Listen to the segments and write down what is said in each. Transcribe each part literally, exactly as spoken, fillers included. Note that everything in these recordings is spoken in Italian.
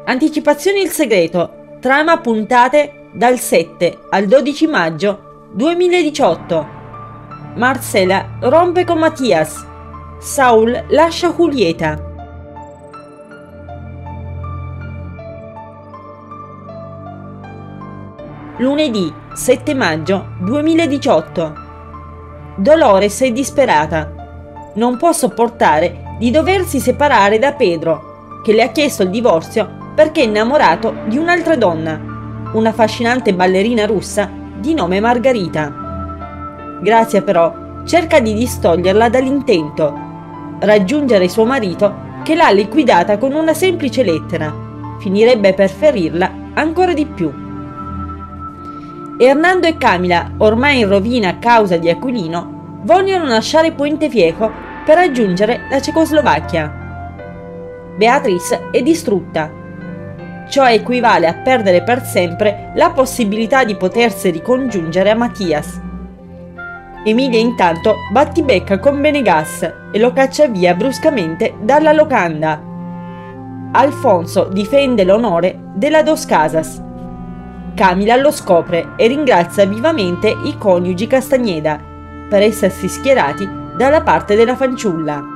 Anticipazioni Il segreto, trama puntate dal sette al dodici maggio duemiladiciotto. Marcela rompe con Mattias. Saul lascia Julieta. Lunedì sette maggio duemiladiciotto. Dolores è disperata. Non può sopportare di doversi separare da Pedro, che le ha chiesto il divorzio perché è innamorato di un'altra donna, una affascinante ballerina russa di nome Margarita. Grazia però cerca di distoglierla dall'intento: raggiungere suo marito, che l'ha liquidata con una semplice lettera. Finirebbe per ferirla ancora di più. Hernando e Camila, ormai in rovina a causa di Aquilino, vogliono lasciare Puente Viejo per raggiungere la Cecoslovacchia. Beatrice è distrutta. Ciò equivale a perdere per sempre la possibilità di potersi ricongiungere a Mattias. Emilia intanto battibecca con Benegas e lo caccia via bruscamente dalla locanda. Alfonso difende l'onore della Dos Casas. Camila lo scopre e ringrazia vivamente i coniugi Castagneda per essersi schierati dalla parte della fanciulla.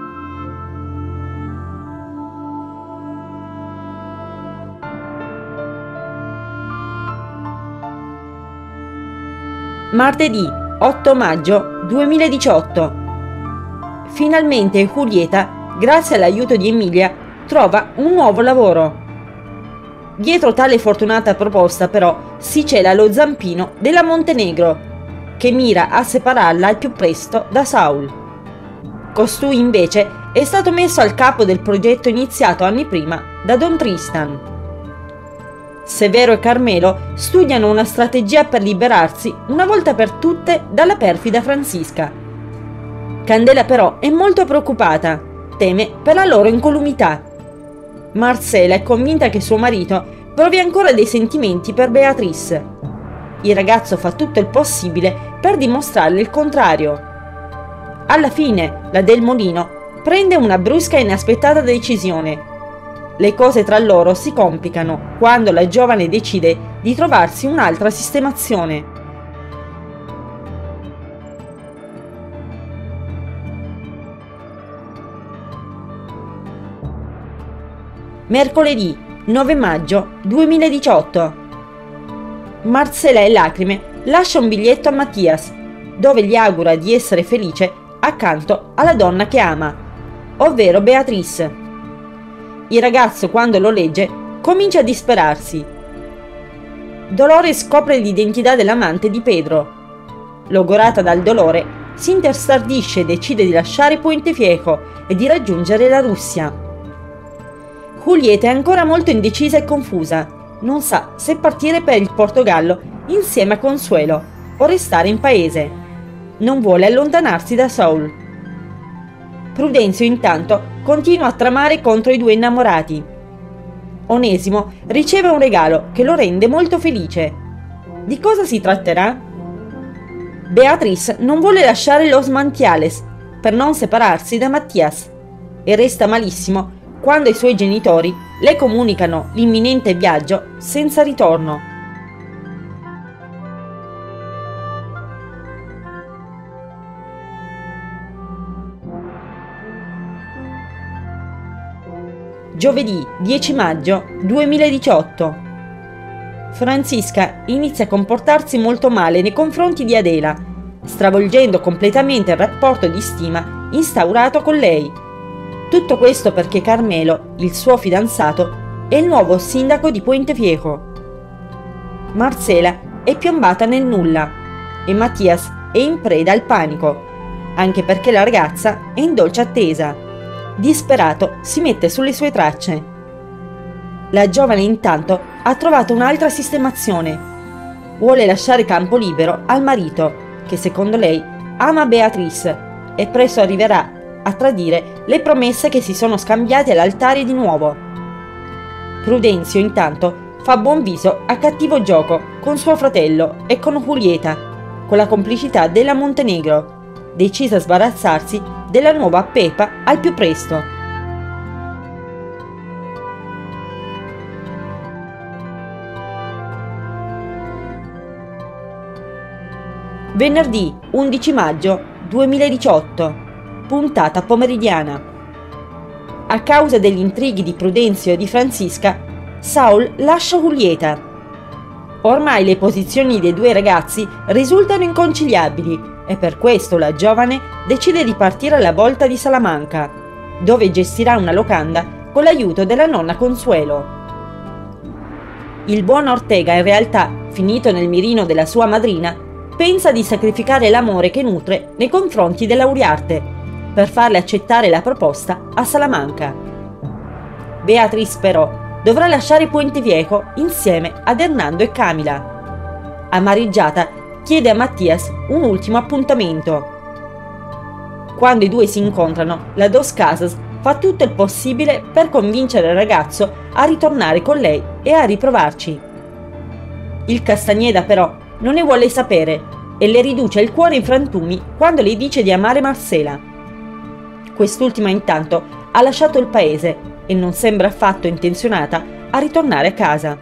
Martedì otto maggio duemiladiciotto. Finalmente Julieta, grazie all'aiuto di Emilia, trova un nuovo lavoro. Dietro tale fortunata proposta però si cela lo zampino della Montenegro, che mira a separarla al più presto da Saul. Costui invece è stato messo al capo del progetto iniziato anni prima da Don Tristan. Severo e Carmelo studiano una strategia per liberarsi una volta per tutte dalla perfida Francisca. Candela però è molto preoccupata, teme per la loro incolumità. Marcela è convinta che suo marito provi ancora dei sentimenti per Beatrice. Il ragazzo fa tutto il possibile per dimostrarle il contrario. Alla fine, la Del Molino prende una brusca e inaspettata decisione. Le cose tra loro si complicano quando la giovane decide di trovarsi un'altra sistemazione. Mercoledì nove maggio duemiladiciotto. Marcela e lacrime lascia un biglietto a Mattias, dove gli augura di essere felice accanto alla donna che ama, ovvero Beatrice. Il ragazzo, quando lo legge, comincia a disperarsi. Dolores scopre l'identità dell'amante di Pedro. Logorata dal dolore, si intestardisce e decide di lasciare Puente Viejo e di raggiungere la Russia. Julieta è ancora molto indecisa e confusa. Non sa se partire per il Portogallo insieme a Consuelo o restare in paese. Non vuole allontanarsi da Saul. Prudenzio intanto continua a tramare contro i due innamorati. Onesimo riceve un regalo che lo rende molto felice. Di cosa si tratterà? Beatrice non vuole lasciare Los Mantiales per non separarsi da Mattias e resta malissimo quando i suoi genitori le comunicano l'imminente viaggio senza ritorno. Giovedì dieci maggio duemiladiciotto. Francisca inizia a comportarsi molto male nei confronti di Adela, stravolgendo completamente il rapporto di stima instaurato con lei. Tutto questo perché Carmelo, il suo fidanzato, è il nuovo sindaco di Puente Viejo. Marcela è piombata nel nulla e Mattias è in preda al panico, anche perché la ragazza è in dolce attesa. Disperato si mette sulle sue tracce. La giovane intanto ha trovato un'altra sistemazione. Vuole lasciare campo libero al marito, che secondo lei ama Beatrice e presto arriverà a tradire le promesse che si sono scambiate all'altare di nuovo. Prudenzio intanto fa buon viso a cattivo gioco con suo fratello e con Julieta, con la complicità della Montenegro, decisa a sbarazzarsi della nuova Pepa al più presto. Venerdì undici maggio duemiladiciotto, puntata pomeridiana. A causa degli intrighi di Prudenzio e di Franziska, Saul lascia Julieta. Ormai le posizioni dei due ragazzi risultano inconciliabili e per questo la giovane decide di partire alla volta di Salamanca, dove gestirà una locanda con l'aiuto della nonna Consuelo. Il buon Ortega, in realtà, finito nel mirino della sua madrina, pensa di sacrificare l'amore che nutre nei confronti dell'Auriarte per farle accettare la proposta a Salamanca. Beatrice però dovrà lasciare Puente Viejo insieme ad Hernando e Camila. Amareggiata chiede a Mattias un ultimo appuntamento. Quando i due si incontrano, la Dos Casas fa tutto il possibile per convincere il ragazzo a ritornare con lei e a riprovarci. Il Castagneda però non ne vuole sapere e le riduce il cuore in frantumi quando le dice di amare Marcela. Quest'ultima intanto ha lasciato il paese e non sembra affatto intenzionata a ritornare a casa.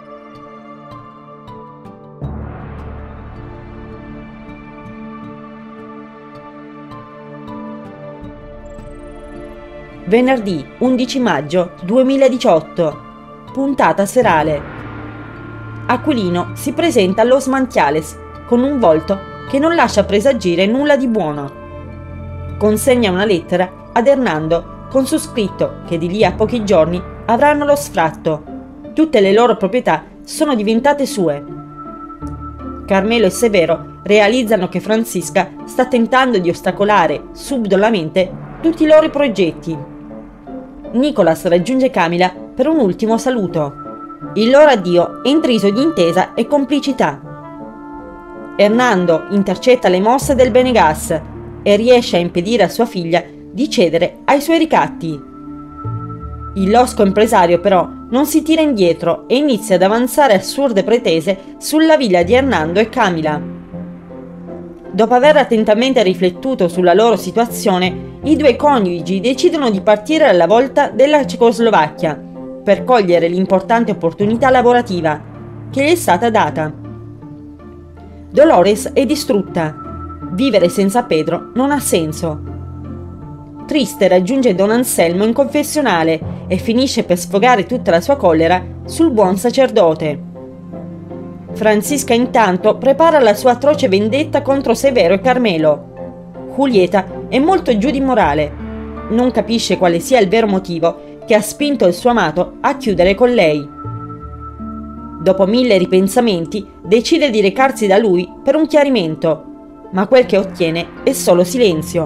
Venerdì undici maggio duemiladiciotto, puntata serale. Aquilino si presenta allo Mantiales con un volto che non lascia presagire nulla di buono. Consegna una lettera ad Hernando con su scritto che di lì a pochi giorni avranno lo sfratto. Tutte le loro proprietà sono diventate sue. Carmelo e Severo realizzano che Franziska sta tentando di ostacolare subdolamente tutti i loro progetti. Nicolas raggiunge Camila per un ultimo saluto. Il loro addio è intriso di intesa e complicità. Hernando intercetta le mosse del Benegas e riesce a impedire a sua figlia di cedere ai suoi ricatti. Il losco impresario però non si tira indietro e inizia ad avanzare assurde pretese sulla villa di Hernando e Camila. Dopo aver attentamente riflettuto sulla loro situazione, i due coniugi decidono di partire alla volta della Cecoslovacchia per cogliere l'importante opportunità lavorativa che gli è stata data. Dolores è distrutta. Vivere senza Pedro non ha senso. Triste raggiunge Don Anselmo in confessionale e finisce per sfogare tutta la sua collera sul buon sacerdote. Franziska intanto prepara la sua atroce vendetta contro Severo e Carmelo. Julieta è molto giù di morale. Non capisce quale sia il vero motivo che ha spinto il suo amato a chiudere con lei. Dopo mille ripensamenti, decide di recarsi da lui per un chiarimento, ma quel che ottiene è solo silenzio.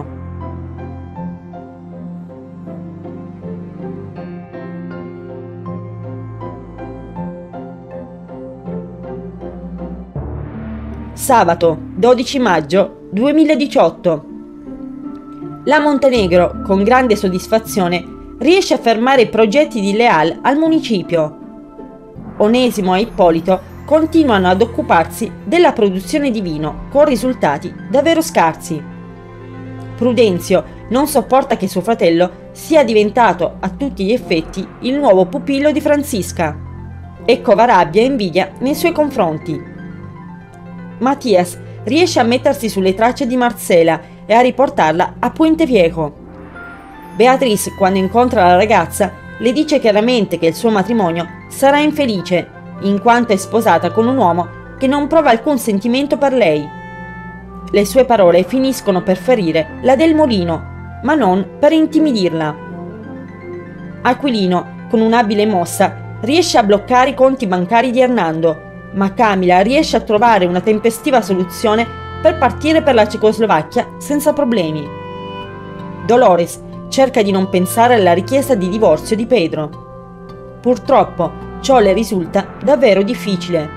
Sabato dodici maggio duemiladiciotto. La Montenegro, con grande soddisfazione, riesce a fermare i progetti di Leal al municipio. Onesimo e Ippolito continuano ad occuparsi della produzione di vino con risultati davvero scarsi. Prudenzio non sopporta che suo fratello sia diventato a tutti gli effetti il nuovo pupillo di Franziska e cova rabbia e invidia nei suoi confronti. Mattias riesce a mettersi sulle tracce di Marcela e a riportarla a Puente Viejo. Beatrice, quando incontra la ragazza, le dice chiaramente che il suo matrimonio sarà infelice, in quanto è sposata con un uomo che non prova alcun sentimento per lei. Le sue parole finiscono per ferire la del Molino, ma non per intimidirla. Aquilino, con un'abile mossa, riesce a bloccare i conti bancari di Hernando, ma Camila riesce a trovare una tempestiva soluzione per partire per la Cecoslovacchia senza problemi. Dolores cerca di non pensare alla richiesta di divorzio di Pedro. Purtroppo ciò le risulta davvero difficile.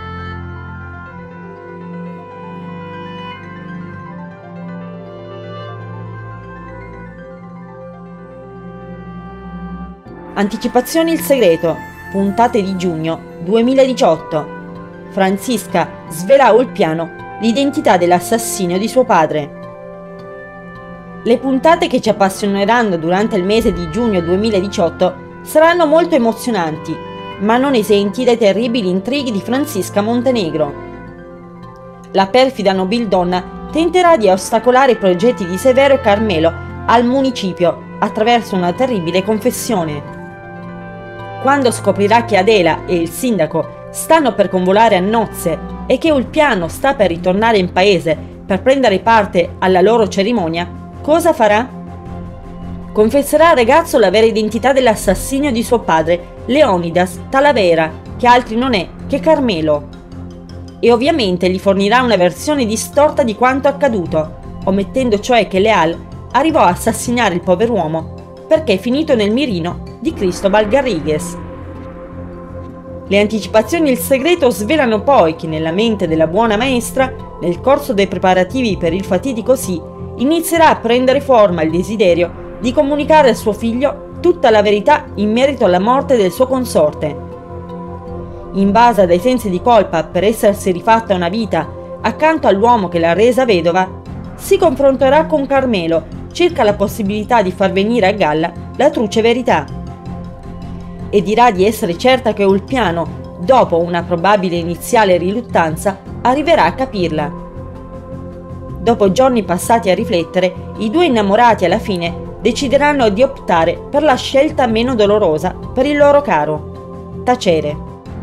Anticipazioni Il segreto, puntate di giugno duemiladiciotto. Franziska svela a Ulpiano l'identità dell'assassino di suo padre. Le puntate che ci appassioneranno durante il mese di giugno duemiladiciotto saranno molto emozionanti, ma non esenti dai terribili intrighi di Franziska Montenegro. La perfida nobildonna tenterà di ostacolare i progetti di Severo e Carmelo al municipio attraverso una terribile confessione. Quando scoprirà che Adela e il sindaco stanno per convolare a nozze e che Ulpiano sta per ritornare in paese per prendere parte alla loro cerimonia, cosa farà? Confesserà al ragazzo la vera identità dell'assassinio di suo padre, Leonidas Talavera, che altri non è che Carmelo. E ovviamente gli fornirà una versione distorta di quanto accaduto, omettendo cioè che Leal arrivò a assassinare il pover'uomo perché è finito nel mirino di Cristobal Garrigues. Le anticipazioni e il segreto svelano poi che nella mente della buona maestra, nel corso dei preparativi per il fatidico sì, inizierà a prendere forma il desiderio di comunicare al suo figlio tutta la verità in merito alla morte del suo consorte. Invasa dai sensi di colpa per essersi rifatta una vita accanto all'uomo che l'ha resa vedova, si confronterà con Carmelo circa la possibilità di far venire a galla la truce verità. E dirà di essere certa che Ulpiano, dopo una probabile iniziale riluttanza, arriverà a capirla. Dopo giorni passati a riflettere, i due innamorati alla fine decideranno di optare per la scelta meno dolorosa per il loro caro: tacere.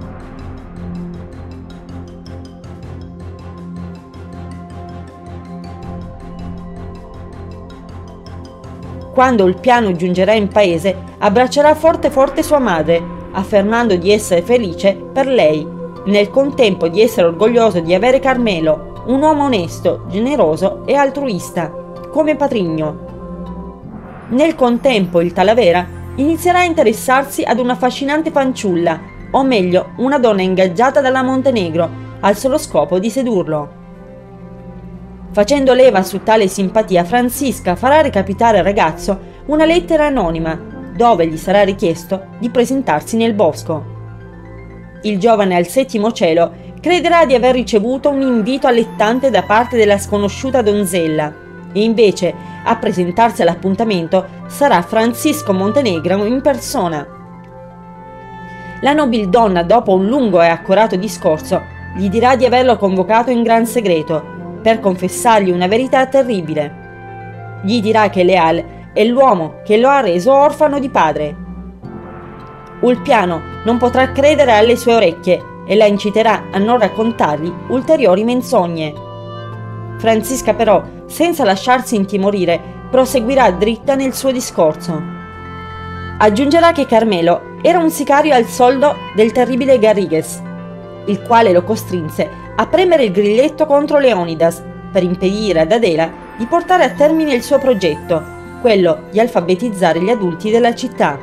Quando Ulpiano giungerà in paese, abbraccerà forte forte sua madre, affermando di essere felice per lei, nel contempo di essere orgoglioso di avere Carmelo, un uomo onesto, generoso e altruista, come patrigno. Nel contempo il Talavera inizierà a interessarsi ad una affascinante fanciulla, o meglio una donna ingaggiata dalla Montenegro, al solo scopo di sedurlo. Facendo leva su tale simpatia, Francisca farà recapitare al ragazzo una lettera anonima, dove gli sarà richiesto di presentarsi nel bosco. Il giovane al settimo cielo crederà di aver ricevuto un invito allettante da parte della sconosciuta donzella, e invece a presentarsi all'appuntamento sarà Francisco Montenegro in persona. La nobildonna, dopo un lungo e accorato discorso, gli dirà di averlo convocato in gran segreto per confessargli una verità terribile. Gli dirà che Leal è l'uomo che lo ha reso orfano di padre. Ulpiano non potrà credere alle sue orecchie e la inciterà a non raccontargli ulteriori menzogne. Francisca però, senza lasciarsi intimorire, proseguirà dritta nel suo discorso. Aggiungerà che Carmelo era un sicario al soldo del terribile Garrigues, il quale lo costrinse a premere il grilletto contro Leonidas per impedire ad Adela di portare a termine il suo progetto, quello di alfabetizzare gli adulti della città.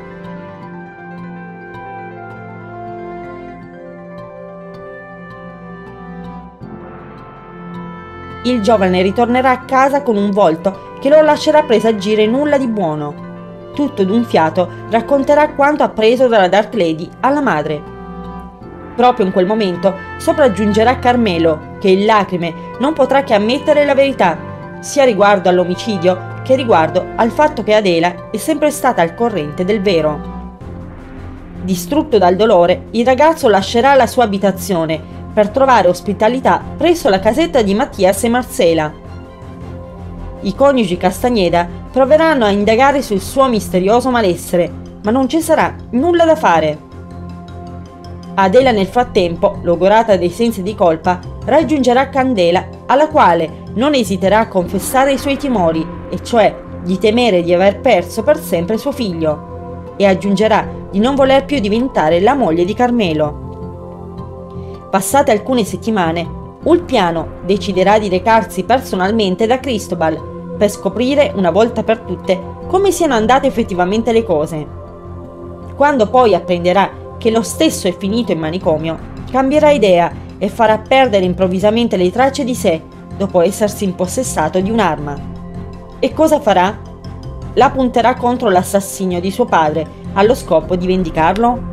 Il giovane ritornerà a casa con un volto che lo lascerà presagire nulla di buono. Tutto d'un fiato racconterà quanto appreso dalla Dark Lady alla madre. Proprio in quel momento sopraggiungerà Carmelo, che in lacrime non potrà che ammettere la verità, sia riguardo all'omicidio che riguardo al fatto che Adela è sempre stata al corrente del vero. Distrutto dal dolore, il ragazzo lascerà la sua abitazione per trovare ospitalità presso la casetta di Mattias e Marcela. I coniugi Castagneda proveranno a indagare sul suo misterioso malessere, ma non ci sarà nulla da fare. Adela nel frattempo, logorata dei sensi di colpa, raggiungerà Candela, alla quale non esiterà a confessare i suoi timori, e cioè di temere di aver perso per sempre suo figlio, e aggiungerà di non voler più diventare la moglie di Carmelo. Passate alcune settimane, Ulpiano deciderà di recarsi personalmente da Cristobal per scoprire una volta per tutte come siano andate effettivamente le cose. Quando poi apprenderà che lo stesso è finito in manicomio, cambierà idea e farà perdere improvvisamente le tracce di sé dopo essersi impossessato di un'arma. E cosa farà? La punterà contro l'assassinio di suo padre, allo scopo di vendicarlo?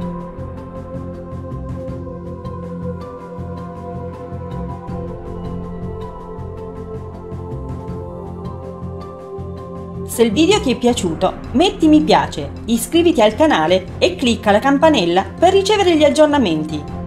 Se il video ti è piaciuto, metti mi piace, iscriviti al canale e clicca la campanella per ricevere gli aggiornamenti.